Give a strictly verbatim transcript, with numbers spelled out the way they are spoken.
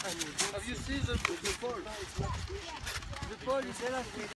Have you seen the, the pole? The pole is